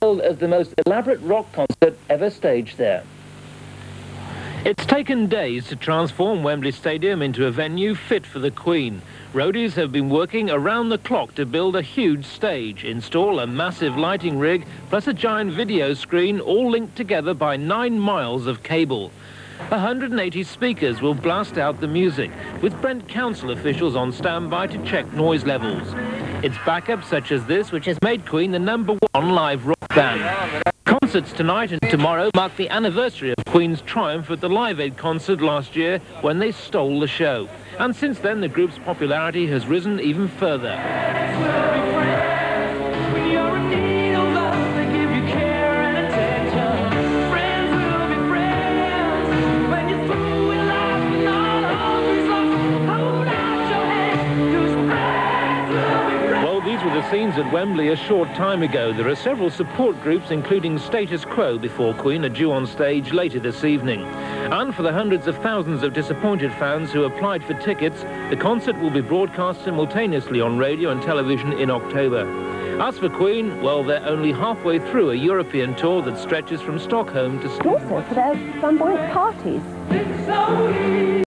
billed as the most elaborate rock concert ever staged there. It's taken days to transform Wembley Stadium into a venue fit for the Queen. Roadies have been working around the clock to build a huge stage, install a massive lighting rig, plus a giant video screen, all linked together by 9 miles of cable. 180 speakers will blast out the music, with Brent Council officials on standby to check noise levels. It's backup such as this which has made Queen the #1 live rock band. Concerts tonight and tomorrow mark the anniversary of Queen's triumph at the Live Aid concert last year when they stole the show. And since then, the group's popularity has risen even further. These were the scenes at Wembley a short time ago. There are several support groups, including Status Quo, before Queen are due on stage later this evening. And for the hundreds of thousands of disappointed fans who applied for tickets, the concert will be broadcast simultaneously on radio and television in October. As for Queen, well, they're only halfway through a European tour that stretches from Stockholm to... Also for their flamboyant parties.